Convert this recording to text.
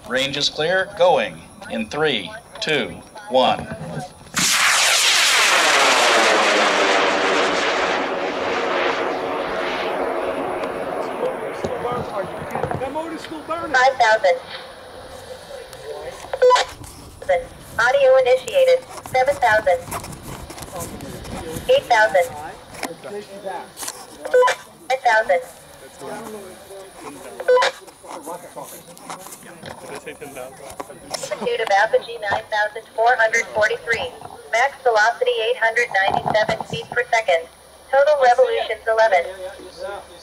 Range is clear. Going in 3, 2, 1. That motor's still burning. 5,000. Audio initiated. 7,000. 8,000. 10,000. Altitude of apogee 9,443. Max velocity 897 feet per second. Total revolutions 11.